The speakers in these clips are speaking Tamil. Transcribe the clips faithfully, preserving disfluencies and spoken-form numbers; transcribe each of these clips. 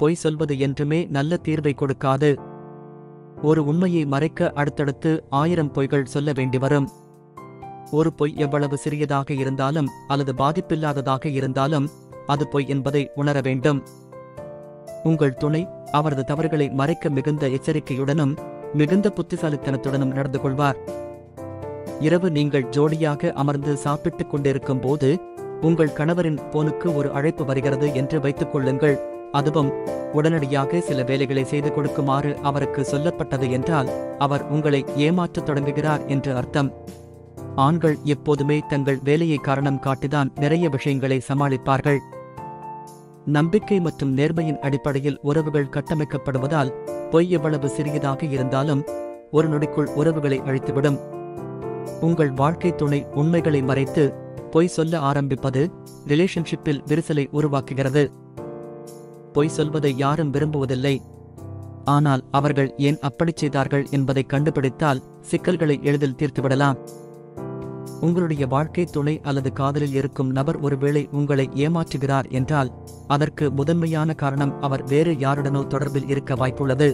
பொய் சொல்வது என்றுமே நல்ல தீர்வை கொடுக்காது. ஒரு உண்மையை மறைக்க அடுத்தடுத்து ஆயிரம் பொய்கள் சொல்ல வேண்டி வரும். ஒரு பொய் எவ்வளவு சிறியதாக இருந்தாலும் அல்லது பாதிப்பில்லாததாக இருந்தாலும் அது பொய் என்பதை உணர வேண்டும். உங்கள் துணை அவரது தவறுகளை மறைக்க மிகுந்த எச்சரிக்கையுடனும் மிகுந்த புத்திசாலித்தனத்துடனும் நடந்து கொள்வார். இரவு நீங்கள் ஜோடியாக அமர்ந்து சாப்பிட்டுக் கொண்டிருக்கும் போது உங்கள் கணவரின் போனுக்கு ஒரு அழைப்பு வருகிறது என்று வைத்துக் கொள்ளுங்கள். அதுவும் உடனடியாக சில வேலைகளை செய்து கொடுக்குமாறு அவருக்கு சொல்லப்பட்டது என்றால் அவர் உங்களை ஏமாற்றத் தொடங்குகிறார் என்று அர்த்தம். ஆண்கள் எப்போதுமே தங்கள் வேலையை காரணம் காட்டிதான் நிறைய விஷயங்களை சமாளிப்பார்கள். நம்பிக்கை மற்றும் நேர்மையின் அடிப்படையில் உறவுகள் கட்டமைக்கப்படுவதால் பொய் எவ்வளவு சிறியதாக இருந்தாலும் ஒரு நொடிக்குள் உறவுகளை அழித்துவிடும். உங்கள் வாழ்க்கை துணை உண்மைகளை மறைத்து பொய் சொல்ல ஆரம்பிப்பது ரிலேஷன்ஷிப்பில் விரிசலை உருவாக்குகிறது. பொய் சொல்வதை யாரும் விரும்புவதில்லை. ஆனால் அவர்கள் ஏன் அப்படி செய்தார்கள் என்பதை கண்டுபிடித்தால் சிக்கல்களை எளிதில் தீர்த்துவிடலாம். உங்களுடைய வாழ்க்கை துணை அல்லது காதலில் இருக்கும் நபர் ஒருவேளை உங்களை ஏமாற்றுகிறார் என்றால் அதற்கு முதன்மையான காரணம் அவர் வேறு யாருடனோ தொடர்பில் இருக்க வாய்ப்புள்ளது.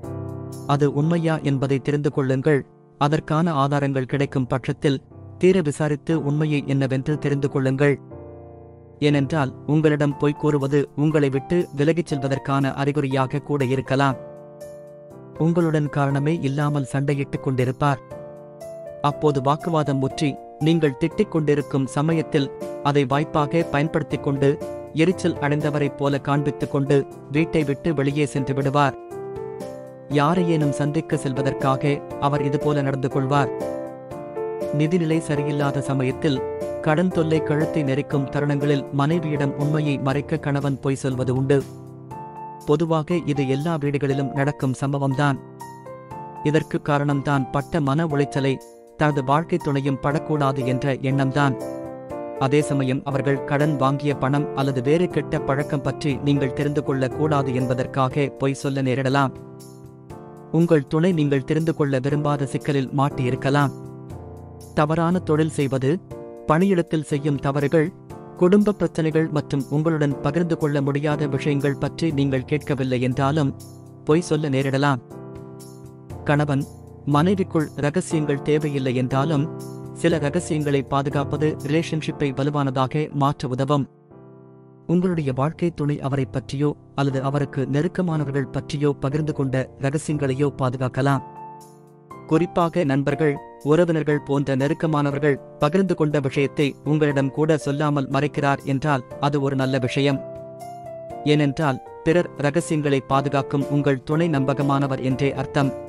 அது உண்மையா என்பதை தெரிந்து கொள்ளுங்கள். அதற்கான ஆதாரங்கள் கிடைக்கும் பட்சத்தில் தீர விசாரித்து உண்மையை என்னவென்று தெரிந்து கொள்ளுங்கள். ஏனென்றால் உங்களிடம் பொய் கூறுவது உங்களை விட்டு விலகிச் செல்வதற்கான அறிகுறியாக கூட இருக்கலாம். உங்களுடன் காரணமே இல்லாமல் சண்டையிட்டுக் கொண்டிருப்பார். அப்போது வாக்குவாதம் முற்றி நீங்கள் திட்டிக் கொண்டிருக்கும் சமயத்தில் அதை வாய்ப்பாக பயன்படுத்திக் கொண்டு எரிச்சல் அடைந்தவரைப் போல காண்பித்துக் கொண்டு வீட்டை விட்டு வெளியே சென்று விடுவார். யாரையேனும் சந்திக்க செல்வதற்காக அவர் இதுபோல நடந்து கொள்வார். நிதிநிலை சரியில்லாத சமயத்தில் கடன் தொல்லை கழுத்தை நெரிக்கும் தருணங்களில் மனைவியிடம் உண்மையை மறைக்க கணவன் பொய் சொல்வது உண்டு. பொதுவாக இது எல்லா வீடுகளிலும் நடக்கும் சம்பவம்தான். இதற்கு காரணம்தான் பட்ட மன உளைச்சலை தனது வாழ்க்கை துணையும் படக்கூடாது என்ற எண்ணம்தான். அதே சமயம் அவர்கள் கடன் வாங்கிய பணம் அல்லது வேறு கெட்ட பழக்கம் பற்றி நீங்கள் தெரிந்து கொள்ளக் கூடாது என்பதற்காக பொய் சொல்ல நேரிடலாம். உங்கள் துணை நீங்கள் தெரிந்து கொள்ள விரும்பாத சிக்கலில் மாட்டியிருக்கலாம். தவறான தொழில் செய்வது, பணியிடத்தில் செய்யும் தவறுகள், குடும்ப பிரச்சனைகள் மற்றும் உங்களுடன் பகிர்ந்து கொள்ள முடியாத விஷயங்கள் பற்றி நீங்கள் கேட்கவில்லை என்றாலும் பொய் சொல்ல நேரிடலாம். கணவன் மனைவிக்குள் ரகசியங்கள் தேவையில்லை என்றாலும் சில ரகசியங்களை பாதுகாப்பது ரிலேஷன்ஷிப்பை வலுவானதாக மாற்ற உதவும். உங்களுடைய வாழ்க்கை துணை அவரை பற்றியோ அல்லது அவருக்கு நெருக்கமானவர்கள் பற்றியோ பகிர்ந்து கொண்ட ரகசியங்களையோ பாதுகாக்கலாம். குறிப்பாக நண்பர்கள், உறவினர்கள் போன்ற நெருக்கமானவர்கள் பகிர்ந்து கொண்ட விஷயத்தை உங்களிடம் கூட சொல்லாமல் மறைக்கிறார் என்றால் அது ஒரு நல்ல விஷயம். ஏனென்றால் பிறர் ரகசியங்களை பாதுகாக்கும் உங்கள் துணை நம்பகமானவர் என்றே அர்த்தம்.